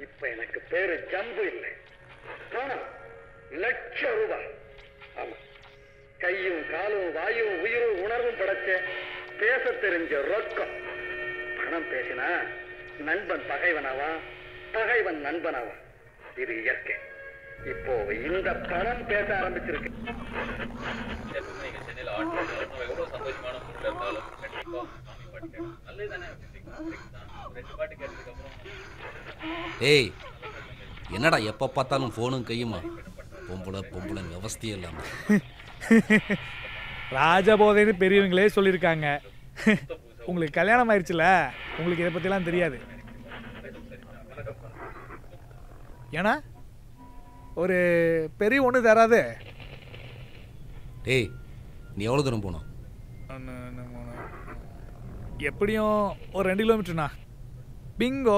இப்ப எனக்கு பேரு ஜம்பு இல்லை, பணம். ₹1,00,000. ஆமா, கையும் காலும் வாயும் உயிரும் உணர்வும் படைச்ச பேச தெரிஞ்ச ரொக்கம். பணம் பேசினா நண்பன் பகைவனாவா, பகைவன் நண்பனாவா. இது இயற்கை. இப்போ இந்த பணம் பேச ஆரம்பிச்சிருக்கு. ஏய், என்னடா எப்போ பார்த்தாலும் ஃபோனும் கையுமா? பொம்பளை பொம்பளை விவஸ்தையே இல்லாம. ராஜபோதைன்னு பெரியவங்களே சொல்லியிருக்காங்க. உங்களுக்கு கல்யாணம் ஆயிடுச்சுல, உங்களுக்கு இதை பற்றிலாம் தெரியாது. ஏன்னா ஒரு பெரிய ஒன்று தராது. டேய், நீ எவ்வளோ தூரம் போனோம்? எப்படியும் ஒரு 2 கிலோமீட்டர்ண்ணா. பிங்கோ.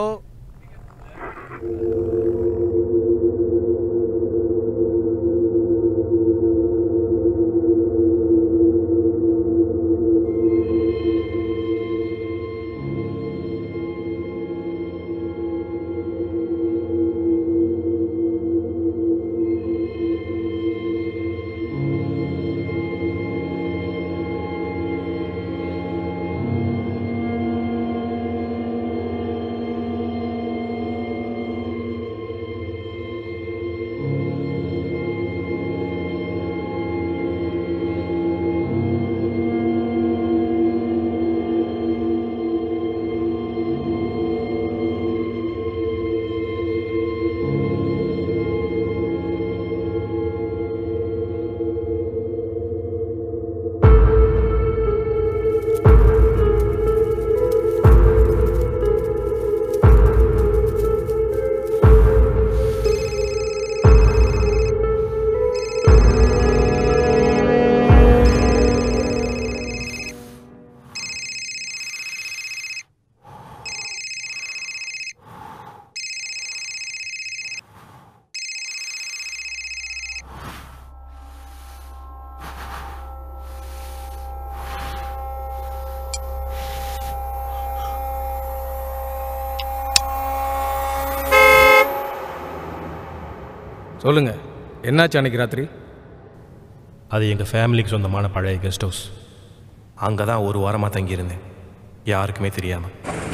சொல்லுங்க, என்னாச்சு அன்னைக்கு ராத்திரி? அது எங்கள் ஃபேமிலிக்கு சொந்தமான பழைய கெஸ்ட் ஹவுஸ். அங்கே தான் ஒரு வாரமாக தங்கியிருந்தேன், யாருக்குமே தெரியாமல்.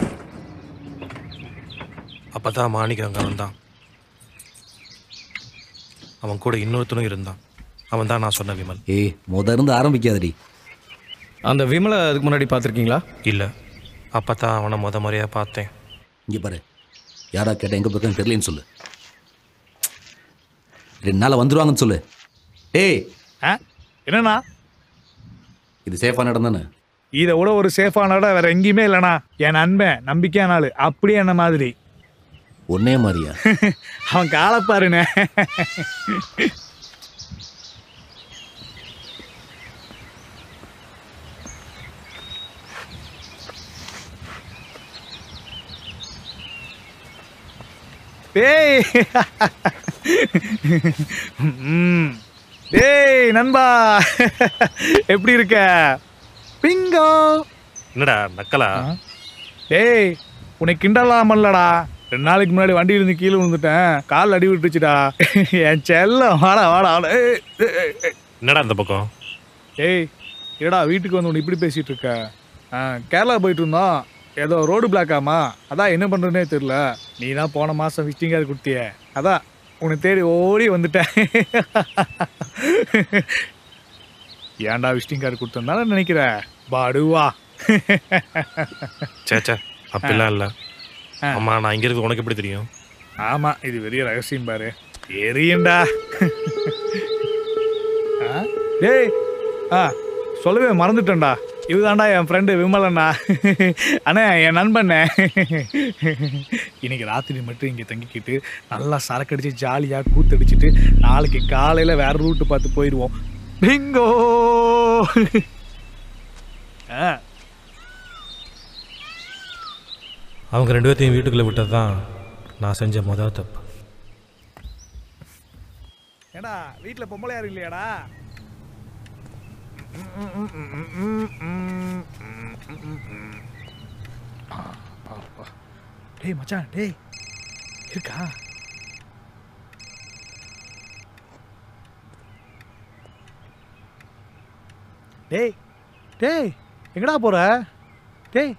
அப்போ தான் மாணிக்கம் அங்கே வந்தான். அவன் கூட இன்னொருத்தனும் இருந்தான். அவன் தான் நான் சொன்ன விமல். ஏய், இருந்து ஆரம்பிக்காதடி. அந்த விமலை அதுக்கு முன்னாடி பார்த்துருக்கீங்களா? இல்லை, அப்போ தான் அவனை முறையாக பார்த்தேன். இங்கே பாரு, யாரா கேட்டால் எங்கே போயிருக்கான்னு தெரியலன்னு சொல்லு. 2 நாள் வந்துடுவாங்கன்னு சொல்லு. ஏய், என்னண்ணா இது சேஃபான இடம் தானே? இதை விட ஒரு சேஃபான இடம் வேற எங்கேயுமே இல்லைண்ணா. என் நண்பன் நம்பிக்கையான ஆளு, அப்படியே என்ன மாதிரி. ஒன்னே மாதிரியா? அவன் காலப்பாருண்ணே. டேய் டேய் நண்பா, எப்படி இருக்க? பிங்கோ. என்னடா நக்கலா? டேய், உனக்கு கிண்டலாமல்லடா. 2 நாளைக்கு முன்னாடி வண்டி இருந்து கீழே விழுந்துட்டேன், கால் அடி விட்டுச்சுடா. என் செல்லம், வாடா வாடா. என்னடா அந்த பக்கம்? டேய், ஏடா வீட்டுக்கு வந்து உன்னை இப்படி பேசிட்டு இருக்க? கேரளா போயிட்டு இருந்தோம், ஏதோ ரோடு பிளாக் ஆமா, அதான் என்ன பண்ணுறதுனே தெரில. நீ தான் போன மாதம் விசிட்டிங் கார்டு கொடுத்திய, அதான் உன்னை தேடி ஓடி வந்துட்டேன். ஏன்டா விசிட்டிங் கார்டு கொடுத்தனால நினைக்கிற? பாடுவா. சேச்சா, அப்படிலாம் இல்லை. அம்மா, நான் இங்கே இருக்கு உனக்கு எப்படி தெரியும்? ஆமாம், இது பெரிய ரகசியம் பாரு. எரியண்டா. டேய், சொல்லவே மறந்துட்டேன்டா. இதுதான்டா என் ஃப்ரெண்டு விமலண்ணா. அண்ணே, என் நண்பண்ணே. இன்னைக்கு ராத்திரி மட்டும் இங்கே தங்கிக்கிட்டு நல்லா சரக்கடிச்சு ஜாலியாக கூத்தடிச்சிட்டு நாளைக்கு காலையில் வேற ரூட்டு பார்த்து போயிடுவோம். பிங்கோ. அவங்க 2 பேர்த்தையும் வீட்டுக்குள்ளே விட்டது தான் நான் செஞ்ச முதல் தப்பு. ஏடா வீட்டில் பொம்பளை யாரும் இல்லையாடா? டேய் மச்சான், டேய் இருக்கா? டேய் டேய் எங்கடா போற? டேய்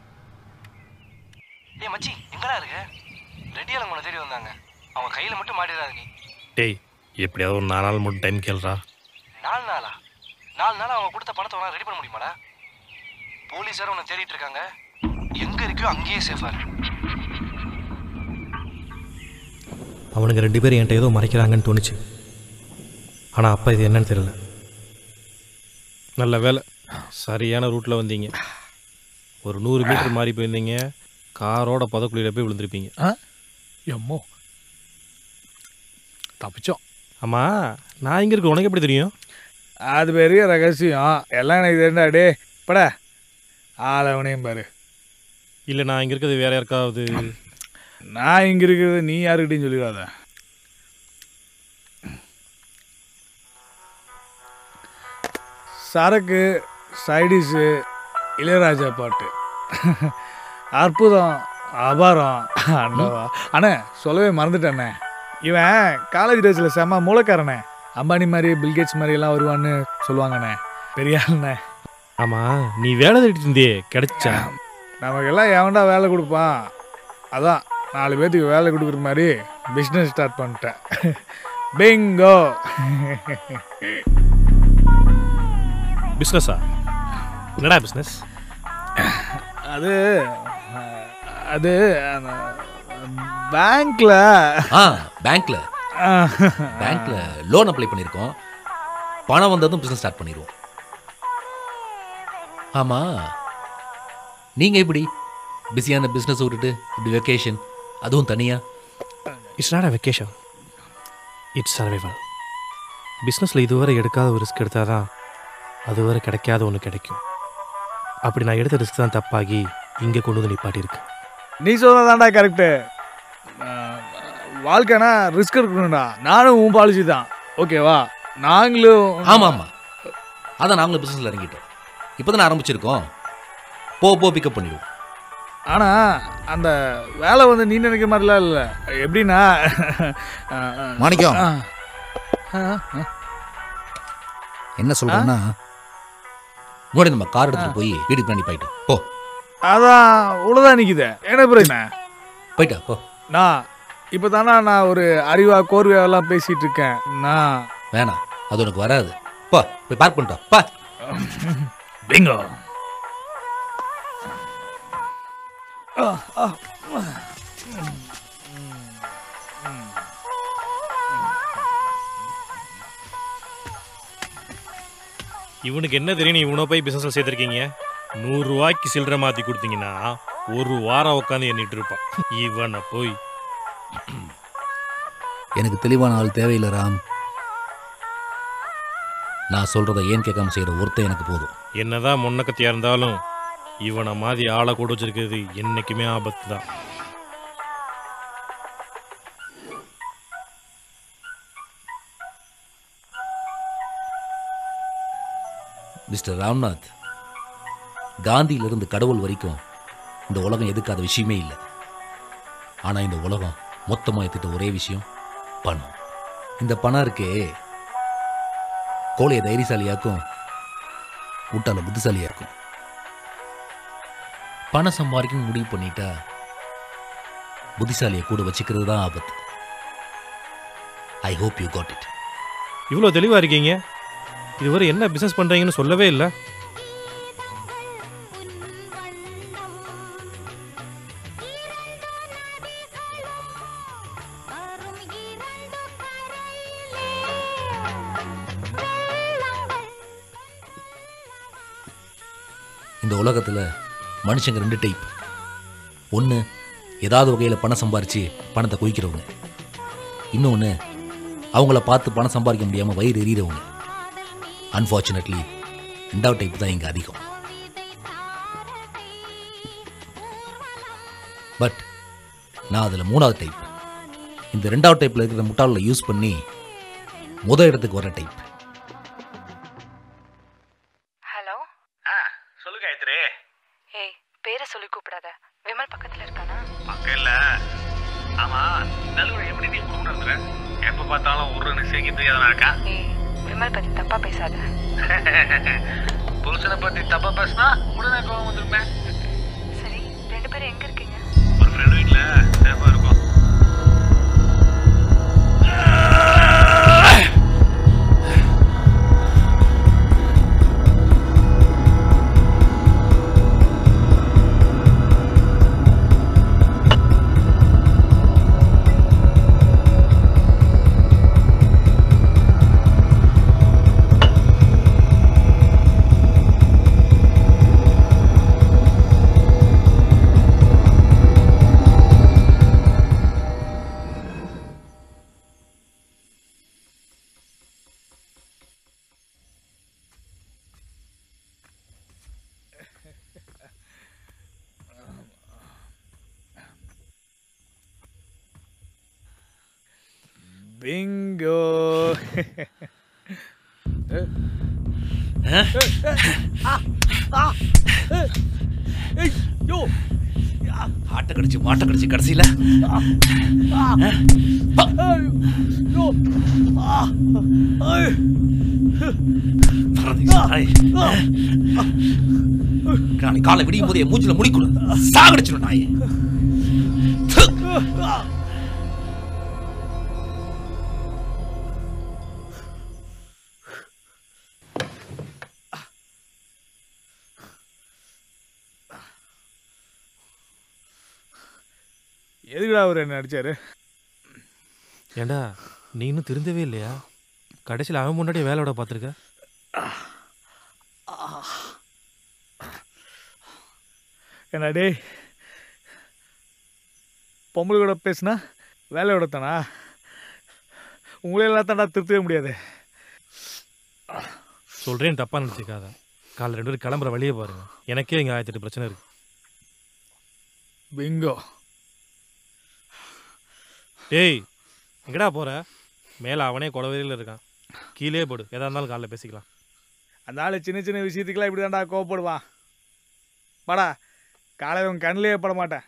ஏய் மச்சி எங்கடா இருக்க? ரெடியால உங்களை தேடி வந்தாங்க. அவங்க கையில மட்டும் மாட்டிடாத நீ. டேய் எப்படியாவது ஒரு 4 நாள் மட்டும் டைம் கேளுடா. 4 நாளா? 4 நாள் அவங்க கொடுத்த பணத்தை உனக்கு ரெடி பண்ண முடியுமாடா? போலீஸாரும் உன்னை தேடிட்டு இருக்காங்க. எங்க இருக்கியோ அங்கேயே சேஃபா இரு. அவனுங்க 2 பேரும் என்கிட்ட ஏதோ மறைக்கிறாங்கன்னு தோணுச்சு. ஆனால் அப்போ இது என்னன்னு தெரியல. நல்ல வேலை சரியான ரூட்டில் வந்தீங்க. ஒரு 100 மீட்டர் மாறி போயிருந்தீங்க, காரோட புதக்குழியில் போய் விழுந்திருப்பீங்க. எம்மோ தப்பிச்சோம். ஆமாம், நான் இங்கே இருக்க உனக்கு எப்படி தெரியும்? அது பெரிய ரகசியம். எல்லாம் எனக்கு தெரிஞ்சா டே பட ஆளவனையும் பாரு. இல்லை நான் இங்கே இருக்கிறது வேற யாருக்காவது. நான் இங்கே இருக்கிறது நீ யாருக்கிட்டையும் சொல்லிடாத. சரக்கு, சைடிஷு, இளையராஜா பாட்டு, அற்புதம், அபாரம். அண்ணவா அண்ணே சொல்லவே மறந்துட்டேண்ணே. இவன் காலேஜ் டேஸில் செம்ம மூலக்காரண்ணே. அம்பானி மாதிரி பில்கேட்ஸ் மாதிரி எல்லாம் வருவான்னு சொல்லுவாங்கண்ணே. பெரிய ஆளுண்ணே. ஆமாம், நீ வேலை தேடிட்டு இருந்தியே, கிடைச்சா? நமக்கெல்லாம் எவன்டா வேலை கொடுப்பான்? அதான் 4 பேர்த்துக்கு வேலை கொடுக்குற மாதிரி பிஸ்னஸ் ஸ்டார்ட் பண்ணிட்டேன். பிங்கோ. பிஸ்னஸா? என்னடா பிஸ்னஸ்? அது அது பேங்க்ல பேங்க்ல லோன் அப்ளை பண்ணியிருக்கோம். பணம் வந்ததும் பிஸ்னஸ் ஸ்டார்ட் பண்ணிடுவோம். ஆமாம், நீங்கள் எப்படி பிஸியான பிஸ்னஸ் விட்டுட்டு இப்படி வெக்கேஷன், அதுவும் தனியாக? It's not a vacation, it's survival. பிஸ்னஸில் இதுவரை எடுக்காத ஒரு ரிஸ்க் எடுத்தால் தான் அதுவரை கிடைக்காத ஒன்று கிடைக்கும். அப்படி நான் எடுத்த ரிஸ்க் தான் தப்பாகி இங்கே கொண்டு வந்து நிப்பாட்டியிருக்கு. நீ சொன்னதாண்டா கரெக்டு. வாழ்க்கைனா ரிஸ்க் இருக்கணும்டா. நானும் உன் பாலிசி தான், ஓகேவா? நாங்களும் ஆமாம், அதான் நாங்களும் பிஸ்னஸில் இறங்கிட்டோம். இப்போ தான் ஆரம்பிச்சிருக்கோம். போ பிக்கப் பண்ணிடுவோம். ஆனால் அந்த வேலை வந்து நீ நினைக்கிற மாதிரிலாம் இல்லை. எப்படின்னா மாணிக்கம் என்ன சொல்றேன்னா, முன்னாடி நம்ம கார் எடுத்துகிட்டு போய் வீட்டுக்கு பண்ணி போயிட்டோம். போ. அதான் உள்ளதான் நிற்குது. என்ன பிரச்சனை? போயிட்டா போ. நான் இப்போ தானே நான் ஒரு அறிவா கோர்வையாவெல்லாம் பேசிகிட்டு இருக்கேன். நான் வேணாம், அது உனக்கு வராது. போ போய் பார்க் பண்ணிட்டோம். பா பிங்கோ. இவனுக்கு என்ன தெரியும்? இவனை போய் பிஸ்னஸில் சேர்த்துருக்கீங்க. 100 ரூபாய்க்கு சில்லறை மாற்றி கொடுத்தீங்கன்னா 1 வாரம் உட்காந்து எண்ணிட்டு இருப்பான். இவனை போய் எனக்கு தெளிவான ஆள் தேவையில்லை ராம். நான் சொல்கிறத ஏன் கேட்காம செய்கிற ஒருத்தன் எனக்கு போதும். என்னதான் முன்னக்கத்தியாக இருந்தாலும் இவனை மாதிரி ஆளை கூட வச்சிருக்கிறது என்றைக்குமே ஆபத்து தான். மிஸ்டர் ராம்நாத், காந்தியிலிருந்து கடவுள் வரைக்கும் இந்த உலகம் எதுக்காத விஷயமே இல்லை. ஆனால் இந்த உலகம் மொத்தமாக எடுத்துட்ட ஒரே விஷயம் பணம். இந்த பணம் இருக்கே, கோழையை தைரியசாலியாக்கும், ஊட்டால புத்திசாலியாக்கும். பணம் சம்பாதிக்கணும் முடிவு பண்ணிட்டா புத்திசாலியை கூட வச்சுக்கிறது தான் ஆபத்து. I hope you got it. இவ்வளோ தெளிவாக இருக்கீங்க. இதுவரை என்ன பிஸ்னஸ் பண்ணுறீங்கன்னு சொல்லவே இல்லை. இந்த உலகத்தில் மனுஷங்க 2 டைப். ஒன்று ஏதாவது வகையில் பணம் சம்பாரித்து பணத்தை குவிக்கிறவங்க. இன்னொன்று அவங்கள பார்த்து பணம் சம்பாதிக்க முடியாமல் வயிறு எறிகிறவங்க. அன்ஃபார்ச்சுனேட்லி 2வது டைப் தான் இங்கே அதிகம். பட் நான் அதில் 3வது டைப். இந்த 2வது டைப்பில் இருக்கிற முட்டாளில் யூஸ் பண்ணி முதல் இடத்துக்கு வர டைப். ஹலோ. சொல்லு காயத்ரி. ஏய், பேரை சொல்லி கூப்பிடாத. விமல் பக்கத்துல இருக்கானா? பக்கம் இல்ல, ஆமா நல்லூரை எப்படி நீ குடும்பம் இருந்துற எப்ப பார்த்தாலும் ஒரு நிச்சயிக்கிட்டு எதனா இருக்கா விமல் பத்தி தப்பா பேசாத. புருஷனை பத்தி தப்பா பேசினா உடனே கோவம் வந்துருமே. சரி, 2 பேரும் எங்க இருக்கீங்க? ஒரு ஃப்ரெண்ட் வீட்டுல சேஃபா இருக்கும். பிங்கோ. ஆட்டை கடிச்சு மாட்டை கடிச்சு கடைசியில காலை விடியும் போது என் மூச்சில முடிக்கணும் சாகடிச்சிடும் நாயே. எதுக்குடா அவர் என்ன அடிச்சாரு? ஏண்டா நீ இன்னும் திருந்தவே இல்லையா? கடைசியில் அவன் முன்னாடியே வேலையோட பார்த்துருக்க. என்ன டே, பொம்பளை கூட பேசுனா வேலையோட தானா? உங்களெல்லாம் தாண்டா திருத்தவே முடியாது. சொல்கிறேன் தப்பாக நினச்சிக்காத. காலைல 2 பேரும் கிளம்புற வழியே பாருங்க. எனக்கே இங்கே 1008 பிரச்சனை இருக்கு. பிங்கோ. டேய் எங்கடா போகிற? மேலே அவனே கொலவெறியில் இருக்கான். கீழே போடு, எதா இருந்தாலும் காலைல பேசிக்கலாம். அந்த ஆள் சின்ன சின்ன விஷயத்துக்கெல்லாம் இப்படி தான்டா கோவப்படுவான். வாடா, காலையில் உன் கண்ணிலே பட மாட்டேன்.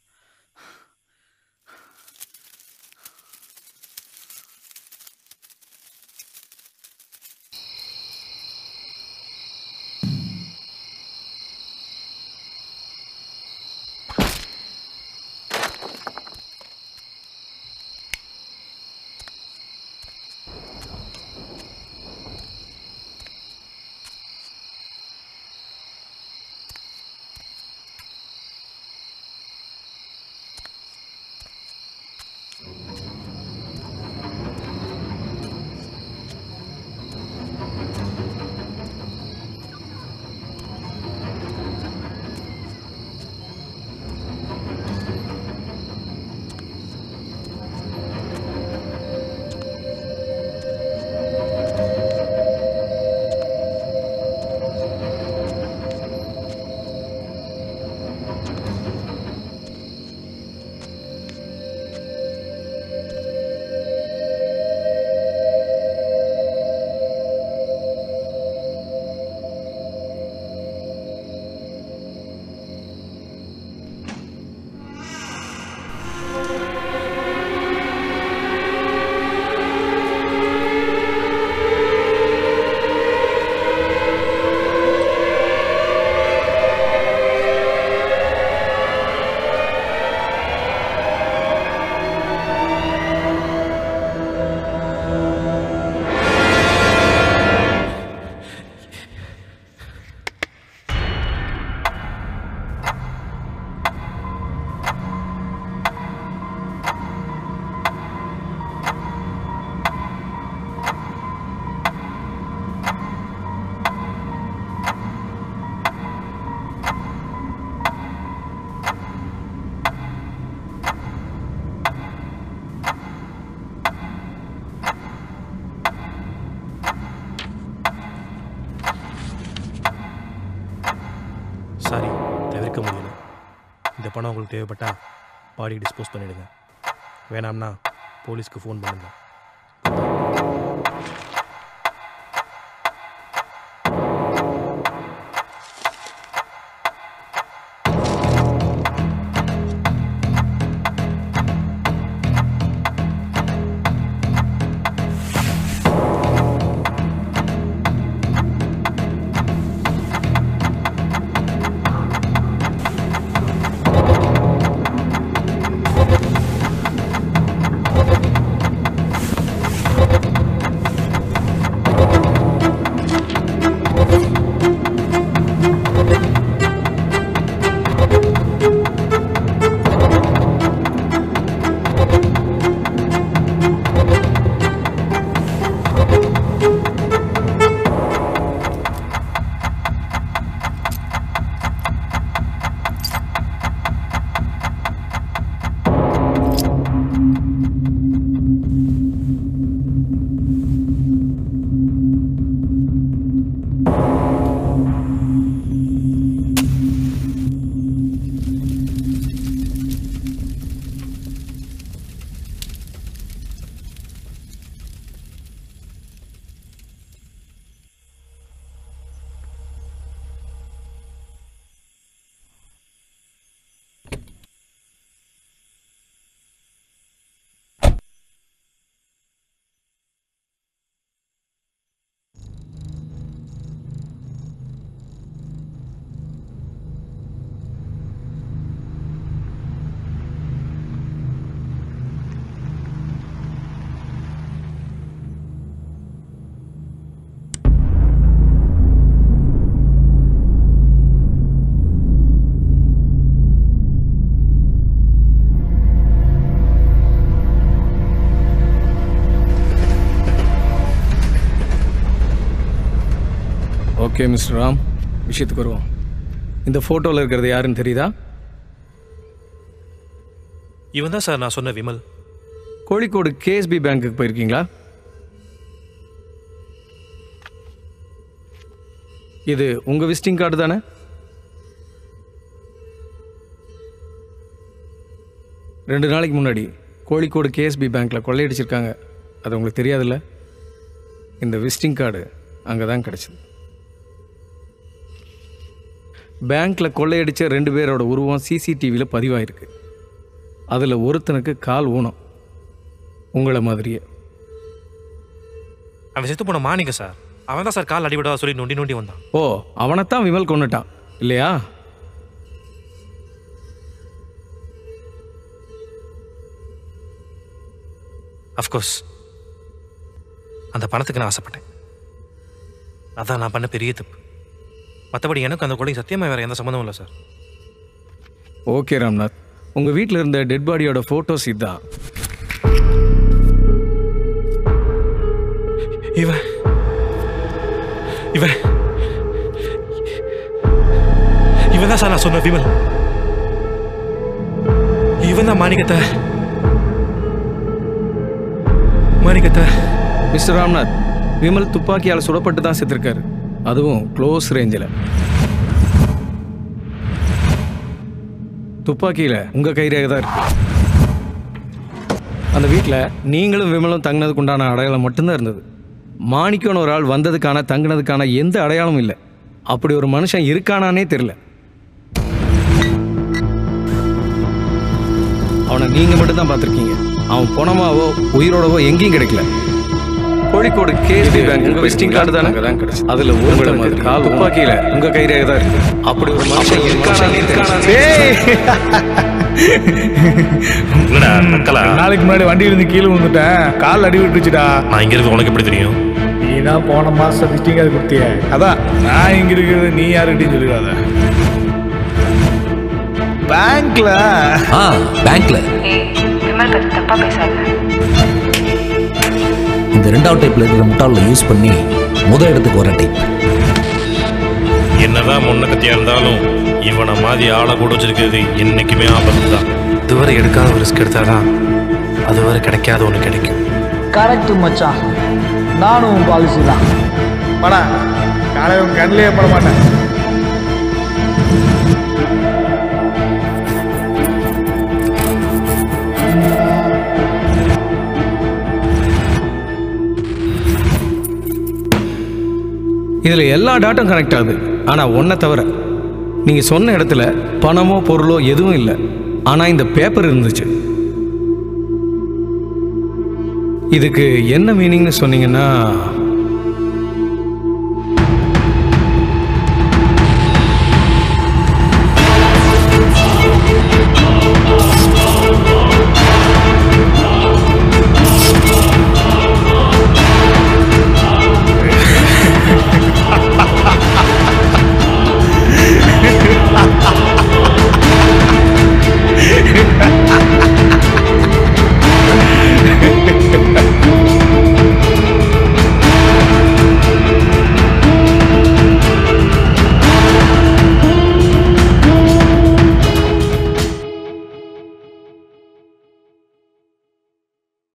சாரி, தவிர்க்க முடியல. இந்த பணம் உங்களுக்கு தேவைப்பட்டா பாடி டிஸ்போஸ் பண்ணிடுங்க. வேணாம்னா போலீஸ்க்கு ஃபோன் பண்ணுங்க. ஓகே மிஸ்டர் ராம், விஷயத்துக்கு வருவோம். இந்த ஃபோட்டோவில் இருக்கிறது யாருன்னு தெரியுதா? இவன் தான் சார் நான் சொன்ன விமல். கோழிக்கோடு கேஎஸ்பி பேங்க்குக்கு போயிருக்கீங்களா? இது உங்கள் விசிட்டிங் கார்டு தானே? ரெண்டு நாளைக்கு முன்னாடி கோழிக்கோடு கேஎஸ்பி பேங்க்கில் கொள்ளையடிச்சிருக்காங்க. அது உங்களுக்கு தெரியாதுல்ல? இந்த விசிட்டிங் கார்டு அங்கே தான் கிடச்சிது. பேங்க்கில் கொள்ளையடித்த 2 பேரோட உருவம் சிசிடிவியில் பதிவாயிருக்கு. அதில் ஒருத்தனுக்கு கால் ஊனம், உங்களை மாதிரியே. அவன் செத்து போன மாணிக்க சார். அவன் தான் சார் கால் அடிபடாத சொல்லி நொண்டி நொண்டி வந்தான். ஓ, அவனைத்தான் விமல் கொன்னுட்டான் இல்லையா? அஃப்கோர்ஸ் அந்த பணத்துக்கு நான் ஆசைப்பட்டேன். அதான் நான் பண்ண பெரிய தப்பு. மற்றபடி எனக்கு அந்த கொலை சத்தியமாக வேறு எந்த சம்மந்தமும் இல்லை சார். ஓகே ராம்நாத், உங்கள் வீட்டில் இருந்த டெட் பாடியோட ஃபோட்டோஸ் இதுதான். இவன் இவன் இவன் தான் சார் நான் சொன்ன விமல். இவன் தான் மாணிக்கத்தை. மிஸ்டர் ராம்நாத், விமல் துப்பாக்கியால் சுடப்பட்டு தான் செத்துருக்காரு. அதுவும் க்ளோஸ் ரேஞ்சில். துப்பாக்கியில் உங்கள் கைரேகை தான் இருக்கு. அந்த வீட்டில் நீங்களும் விமலும் தங்கினதுக்கு உண்டான அடையாளம் மட்டும்தான் இருந்தது. மாணிக்கம்னு ஒரு ஆள் வந்ததுக்கான தங்கினதுக்கான எந்த அடையாளமும் இல்லை. அப்படி ஒரு மனுஷன் இருக்கானானே தெரியல. அவனை நீங்கள் மட்டும்தான் பார்த்துருக்கீங்க. அவன் பணமாவோ உயிரோடவோ எங்கேயும் கிடைக்கல. கோழிக்கோடு கேஎஸ்பி பேங்க் உங்கள் விசிட்டிங் கார்டு தானே தான் கிடைச்சு. அதில் உங்களை மாதிரி கால் துப்பாக்கியில் உங்கள் கைரேகை தான் இருக்கு. அப்படி ஒரு மனுஷன் இருக்கானானே நாளைக்கு முன்னாடி வண்டியில இருந்து கீழே விழுந்துட்டேன். கால் அடி விட்டுச்சுடா. நான் இங்க இருக்கு உனக்கு எப்படி தெரியும்? நீ தான் போன மாசம் விசிட்டிங் கார்டு கொடுத்திய. அதான் நான் இங்க இருக்கிறது நீ யாருக்கிட்டையும் சொல்லிடாத. பேங்க்ல பேங்க்ல விமல் பத்தி தப்பா பேசாத. இந்த 2வது டைப்ல இருக்கிற முட்டாளை யூஸ் பண்ணி முதல் இடத்துக்கு வர டைப். என்னதான் முன்ன கத்தியா இருந்தாலும் இவனை மாதிரி ஆளை கூட வச்சிருக்கிறது என்னைக்குமே ஆபத்து தான். இதுவரை எடுக்காத ஒரு ரிஸ்க் எடுத்தாதான் அதுவரை கிடைக்காத ஒன்று கிடைக்கும். கரெக்டு மச்சான், நானும் பாலிசி தான். படா காலையில் கண்ணிலே பட மாட்டேன். இதில் எல்லா டாட்டும் கனெக்ட் ஆகுது. ஆனால் ஒன்றை தவிர நீங்கள் சொன்ன இடத்துல பணமோ பொருளோ எதுவும் இல்லை. ஆனால் இந்த பேப்பர் இருந்துச்சு. இதுக்கு என்ன மீனிங்னு சொன்னீங்கன்னா